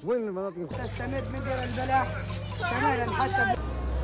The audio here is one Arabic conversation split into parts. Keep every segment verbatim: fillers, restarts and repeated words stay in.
وين المناطق تستمد من دير البلاح شمالا حتى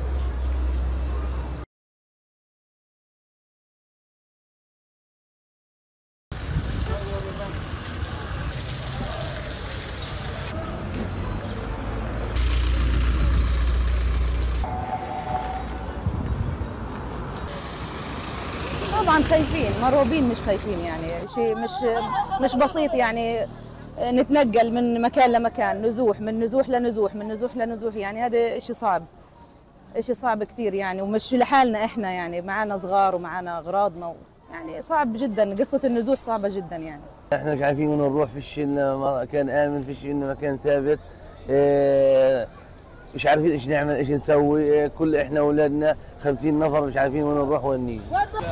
طبعا خايفين، مرعوبين مش خايفين، يعني شيء مش مش بسيط، يعني نتنقل من مكان لمكان، نزوح من نزوح لنزوح من نزوح لنزوح، يعني هذا شيء صعب، شيء صعب كثير يعني، ومش لحالنا احنا، يعني معنا صغار ومعنا اغراضنا، يعني صعب جدا، قصة النزوح صعبة جدا يعني. احنا مش عارفين وين نروح، فيش لنا مكان امن، فيش لنا مكان ثابت، اه مش عارفين ايش نعمل ايش نسوي، اه كل احنا اولادنا خمسين نفر مش عارفين وين نروح وين نيجي.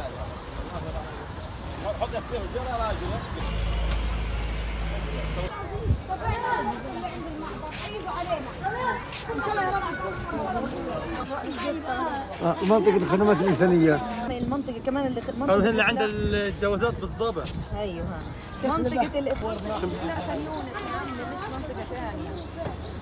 منطقة الخدمات الإنسانية، المنطقة كمان اللي منطقة اللي عند الجوازات بالضبط. ايوه منطقة الإخوة لا خلوني مش منطقة ثانية.